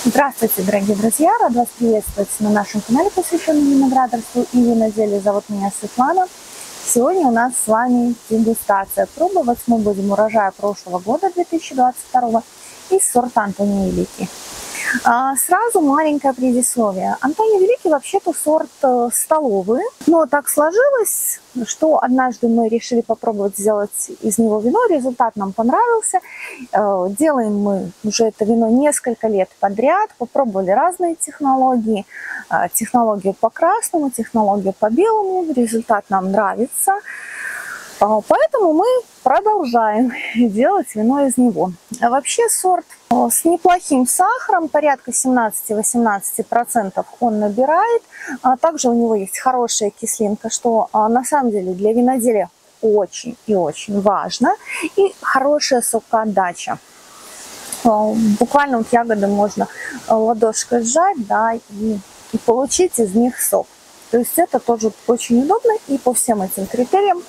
Здравствуйте, дорогие друзья! Рад вас приветствовать на нашем канале, посвященном виноградарству и виноделию. Зовут меня Светлана. Сегодня у нас с вами дегустация. Пробовать мы будем урожая прошлого года, 2022, из сорта Антоний Великий. Сразу маленькое предисловие. Антоний Великий вообще-то сорт столовый, но так сложилось, что однажды мы решили попробовать сделать из него вино. Результат нам понравился. Делаем мы уже это вино несколько лет подряд. Попробовали разные технологии. Технологию по красному, технологию по белому. Результат нам нравится. Поэтому мы продолжаем делать вино из него. Вообще сорт с неплохим сахаром, порядка 17-18% он набирает. Также у него есть хорошая кислинка, что на самом деле для виноделия очень и очень важно. И хорошая сокоотдача. Буквально вот ягоды можно ладошкой сжать, да, и получить из них сок. То есть это тоже очень удобно, и по всем этим критериям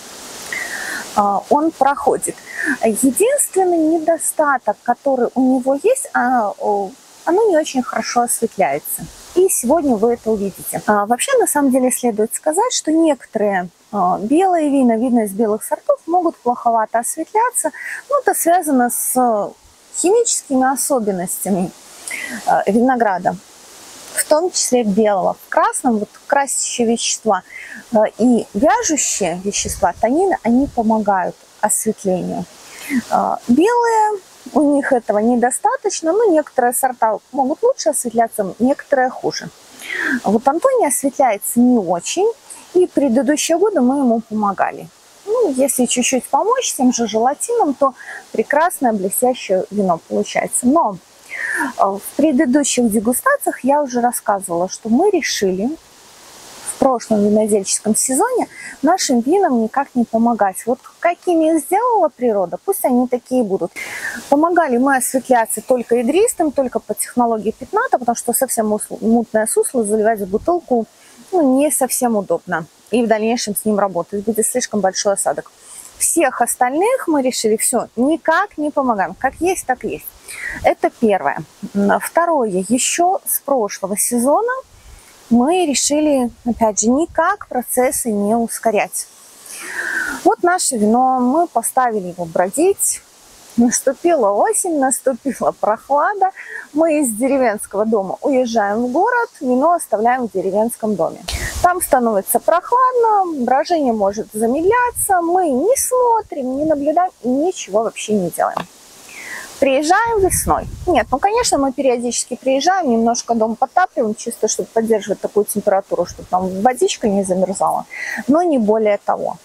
он проходит. Единственный недостаток, который у него есть, оно не очень хорошо осветляется. И сегодня вы это увидите. Вообще, на самом деле, следует сказать, что некоторые белые вина, видно из белых сортов, могут плоховато осветляться. Но это связано с химическими особенностями винограда, в том числе белого. В красном вот красящие вещества и вяжущие вещества, танины, они помогают осветлению. Белые, у них этого недостаточно, но некоторые сорта могут лучше осветляться, некоторые хуже. Вот Антоний осветляется не очень, и предыдущие годы мы ему помогали. Ну, если чуть-чуть помочь тем же желатином, то прекрасное блестящее вино получается. Но в предыдущих дегустациях я уже рассказывала, что мы решили в прошлом винодельческом сезоне нашим винам никак не помогать. Вот какими их сделала природа, пусть они такие будут. Помогали мы осветляться только игристым, только по технологии пятната, потому что совсем мутное сусло заливать в бутылку не совсем удобно. И в дальнейшем с ним работать будет слишком большой осадок. Всех остальных мы решили, все, никак не помогаем. Как есть, так и есть. Это первое. Второе. Еще с прошлого сезона мы решили, опять же, никак процессы не ускорять. Вот наше вино, мы поставили его бродить. Наступила осень, наступила прохлада. Мы из деревенского дома уезжаем в город, вино оставляем в деревенском доме. Там становится прохладно, брожение может замедляться. Мы не смотрим, не наблюдаем и ничего вообще не делаем. Приезжаем весной. Нет, ну, конечно, мы периодически приезжаем, немножко дом подтапливаем, чисто, чтобы поддерживать такую температуру, чтобы там водичка не замерзала, но не более того.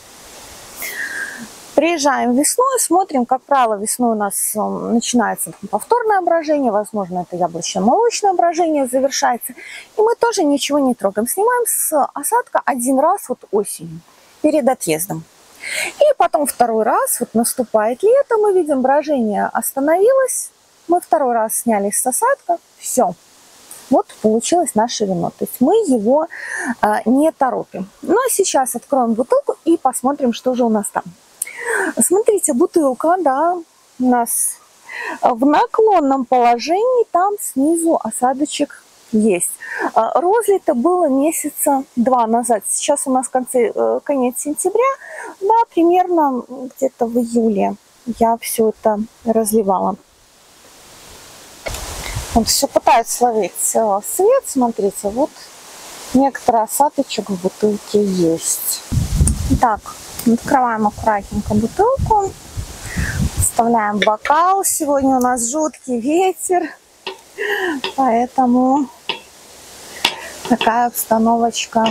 Приезжаем весной, смотрим, как правило, весной у нас начинается повторное брожение, возможно, это яблочно-молочное брожение завершается, и мы тоже ничего не трогаем. Снимаем с осадка один раз вот осенью, перед отъездом. И потом второй раз, вот наступает лето, мы видим, брожение остановилось, мы второй раз сняли с осадка, все. Вот получилось наше вино. То есть мы его не торопим. Ну а сейчас откроем бутылку и посмотрим, что же у нас там. Смотрите, бутылка, да, у нас в наклонном положении, там снизу осадочек есть. Розлито было месяца 2 назад. Сейчас у нас конец сентября, да, примерно где-то в июле я все это разливала. Он все пытается ловить свет, смотрите, вот некоторый осадочек в бутылке есть. Так, открываем аккуратненько бутылку, вставляем бокал. Сегодня у нас жуткий ветер, поэтому такая обстановочка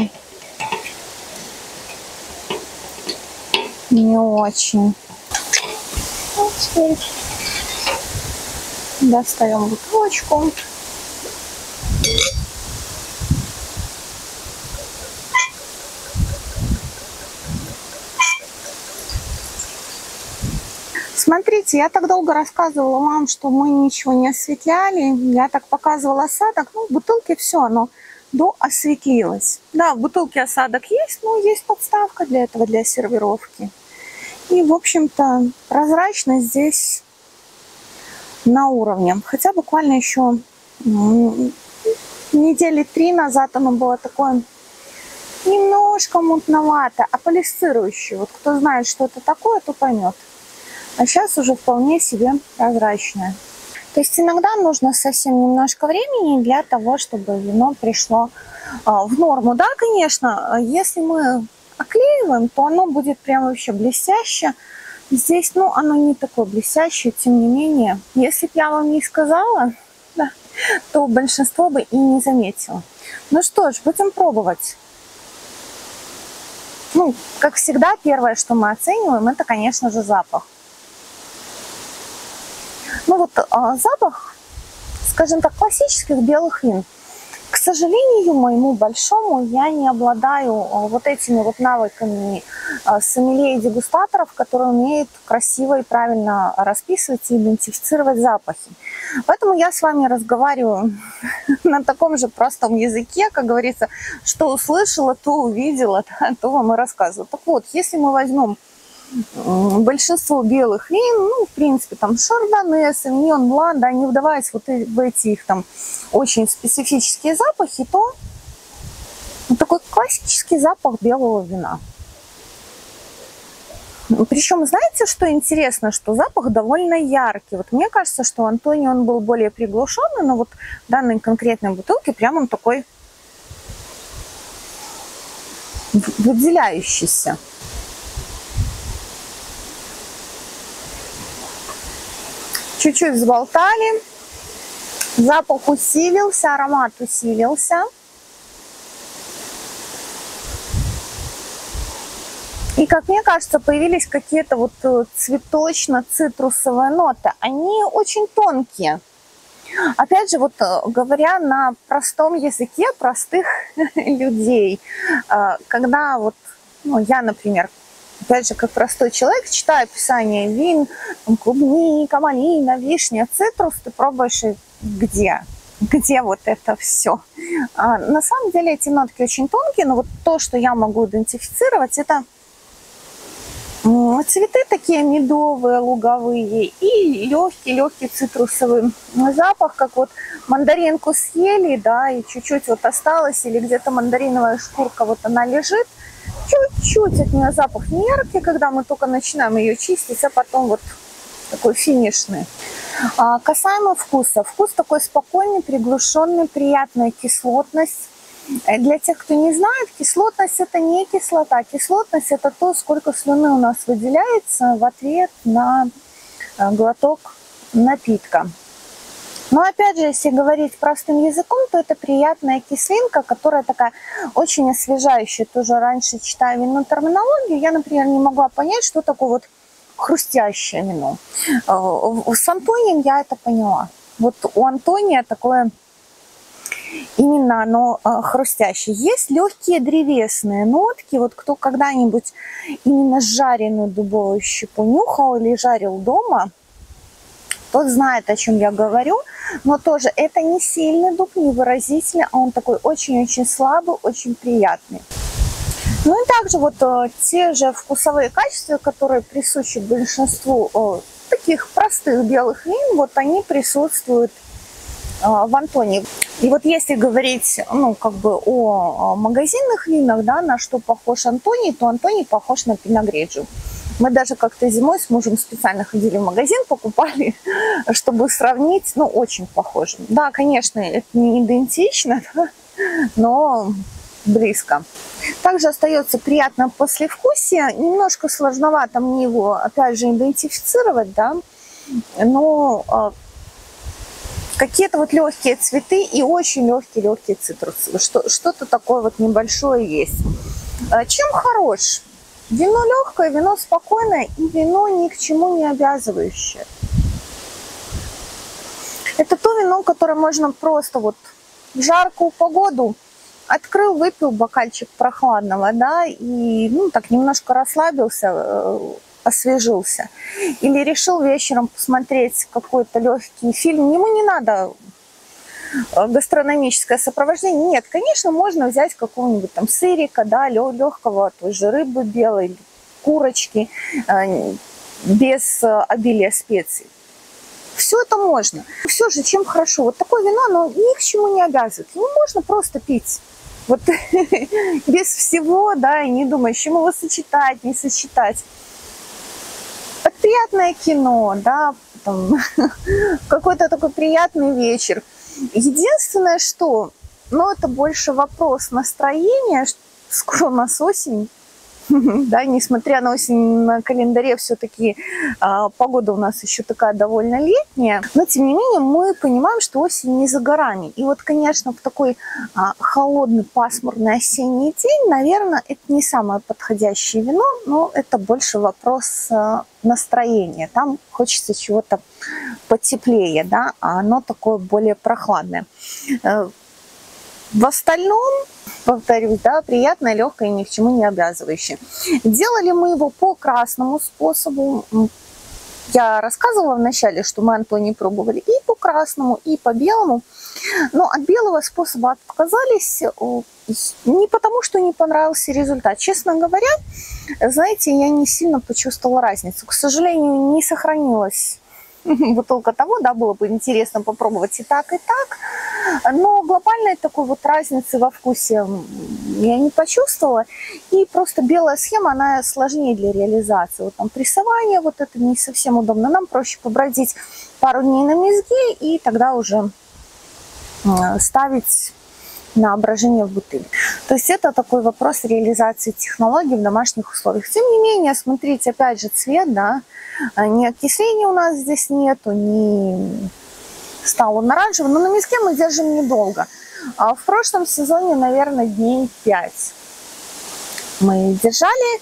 не очень. Вот теперь достаем бутылочку. Смотрите, я так долго рассказывала вам, что мы ничего не осветляли. Я так показывала осадок. Ну, в бутылке все, оно доосветлилось. Да, в бутылке осадок есть, но есть подставка для этого, для сервировки. И, в общем-то, прозрачность здесь на уровне. Хотя буквально еще недели 3 назад оно было такое немножко мутновато, аполисцирующее. Вот кто знает, что это такое, то поймет. А сейчас уже вполне себе прозрачное. То есть иногда нужно совсем немножко времени для того, чтобы вино пришло в норму. Да, конечно, если мы оклеиваем, то оно будет прям вообще блестяще. Здесь, ну, оно не такое блестящее, тем не менее. Если бы я вам не сказала, да, то большинство бы и не заметило. Ну что ж, будем пробовать. Ну, как всегда, первое, что мы оцениваем, это, конечно же, запах. Ну вот запах, скажем так, классических белых вин. К сожалению моему большому, я не обладаю вот этими вот навыками сомелье и дегустаторов, которые умеют красиво и правильно расписывать и идентифицировать запахи. Поэтому я с вами разговариваю на таком же простом языке, как говорится, что услышала, то увидела, то вам и рассказываю. Так вот, если мы возьмем большинство белых вин, ну, в принципе, там, шардоне, савиньон блан, да, не вдаваясь вот в эти их там очень специфические запахи, то вот такой классический запах белого вина. Причем, знаете, что интересно, что запах довольно яркий. Вот мне кажется, что Антонио он был более приглушенный, но вот в данной конкретной бутылке прям он такой выделяющийся. Чуть-чуть взболтали, запах усилился, аромат усилился. И, как мне кажется, появились какие-то вот цветочно-цитрусовые ноты. Они очень тонкие. Опять же, вот говоря на простом языке простых людей, когда вот, ну, я, например, опять же, как простой человек, читаю описание вин, там, клубника, малина, вишня, цитрус, ты пробуешь, и где вот это все. На самом деле эти нотки очень тонкие, но вот то, что я могу идентифицировать, это цветы такие медовые, луговые и легкий цитрусовый запах, как вот мандаринку съели, да, и чуть-чуть вот осталось, или где-то мандариновая шкурка, вот она лежит, чуть-чуть от нее запах не яркий, когда мы только начинаем ее чистить, а потом вот такой финишный. Касаемо вкуса. Вкус такой спокойный, приглушенный, приятная кислотность. Для тех, кто не знает, кислотность это не кислота. Кислотность это то, сколько слюны у нас выделяется в ответ на глоток напитка. Но опять же, если говорить простым языком, то это приятная кислинка, которая такая очень освежающая. Тоже раньше, читая винную терминологию, я, например, не могла понять, что такое вот хрустящее вино. С Антонием я это поняла. Вот у Антония такое именно оно хрустящее. Есть легкие древесные нотки. Вот кто когда-нибудь именно жареную дубовую щепу нюхал или жарил дома, тот знает, о чем я говорю. Но тоже это не сильный дуб, не выразительный, а он такой очень-очень слабый, очень приятный. Ну и также вот те же вкусовые качества, которые присущи большинству таких простых белых вин, вот они присутствуют в Антонии. И вот если говорить, ну, как бы о магазинных винах, да, на что похож Антоний, то Антоний похож на Пино Гриджио. Мы даже как-то зимой с мужем специально ходили в магазин, покупали, чтобы сравнить, ну, очень похоже. Да, конечно, это не идентично, да, но близко. Также остается приятное послевкусие. Немножко сложновато мне его, опять же, идентифицировать, да, но какие-то вот легкие цветы и очень легкие цитрусы. Что-то такое вот небольшое есть. Чем хорош? Вино легкое, вино спокойное и вино ни к чему не обязывающее. Это то вино, которое можно просто вот в жаркую погоду открыл, выпил бокальчик прохладного, да, и, ну, так немножко расслабился, освежился. Или решил вечером посмотреть какой-то легкий фильм. Ему не надо гастрономическое сопровождение. Нет, конечно, можно взять какого-нибудь там сырика, да, легкого, той же рыбы белой, курочки, без обилия специй. все это можно. Все же, чем хорошо. Вот такое вино, оно ни к чему не обязывает. Его можно просто пить. Вот без всего, да, и не думая, с чем его сочетать, не сочетать. Это приятное кино, да, какой-то такой приятный вечер. Единственное, что, ну, это больше вопрос настроения. Скоро у нас осень. Да, несмотря на осень на календаре, все-таки погода у нас еще такая довольно летняя, но тем не менее мы понимаем, что осень не за горами. И вот, конечно, в такой холодный, пасмурный осенний день, наверное, это не самое подходящее вино, но это больше вопрос настроения. Там хочется чего-то потеплее, да, а оно такое более прохладное. В остальном, повторюсь, да, приятное, легкое, ни к чему не обязывающее. Делали мы его по красному способу. Я рассказывала вначале, что мы Антоний пробовали и по красному, и по белому. Но от белого способа отказались не потому, что не понравился результат. Честно говоря, знаете, я не сильно почувствовала разницу. К сожалению, не сохранилась бутылка того, да, было бы интересно попробовать и так, но глобальной такой вот разницы во вкусе я не почувствовала, и просто белая схема, она сложнее для реализации. Вот там прессование, вот это не совсем удобно, нам проще побродить пару дней на мезге и тогда уже ставить на брожение в бутыль. То есть это такой вопрос реализации технологий в домашних условиях. Тем не менее, смотрите, опять же, цвет, да, ни окисления у нас здесь нету, ни стал он оранжевый, но на миске мы держим недолго. А в прошлом сезоне, наверное, дней 5 мы держали.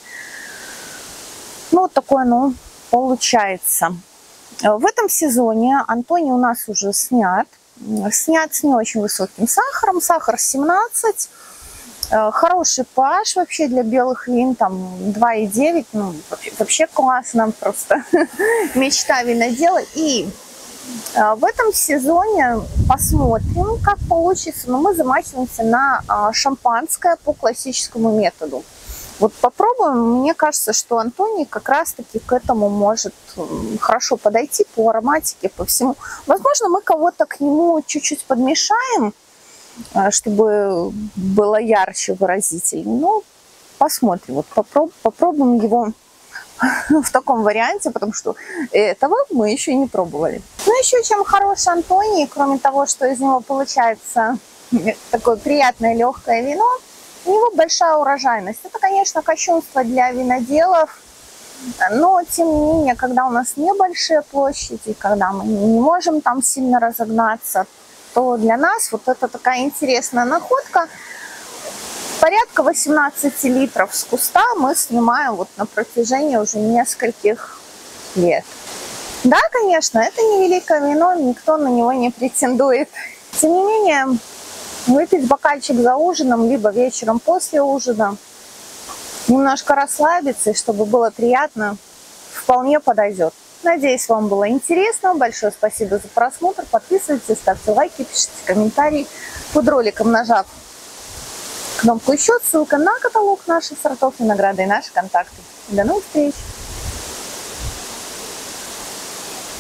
Ну, вот такое оно получается. В этом сезоне Антоний у нас уже снят. Снят с не очень высоким сахаром. Сахар 17. Хороший pH вообще для белых вин, там 2,9. Ну, вообще классно, просто мечта винодела. И в этом сезоне посмотрим, как получится. Но мы замахиваемся на шампанское по классическому методу. Вот попробуем. Мне кажется, что Антоний как раз-таки к этому может хорошо подойти по ароматике, по всему. Возможно, мы кого-то к нему чуть-чуть подмешаем, чтобы было ярче, выразительнее. Ну, посмотрим. Вот попробуем его в таком варианте, потому что этого мы еще не пробовали. Ну, еще чем хорош Антоний, кроме того, что из него получается такое приятное легкое вино, у него большая урожайность. Это, конечно, кощунство для виноделов, но, тем не менее, когда у нас небольшие площади, когда мы не можем там сильно разогнаться, то для нас вот это такая интересная находка. Порядка 18 литров с куста мы снимаем вот на протяжении уже нескольких лет. Да, конечно, это невеликое вино, никто на него не претендует. Тем не менее, выпить бокальчик за ужином, либо вечером после ужина, немножко расслабиться, и чтобы было приятно, вполне подойдет. Надеюсь, вам было интересно. Большое спасибо за просмотр. Подписывайтесь, ставьте лайки, пишите комментарии под роликом, нажав кнопку «Еще», ссылка на каталог наших сортов винограда и наши контакты. До новых встреч!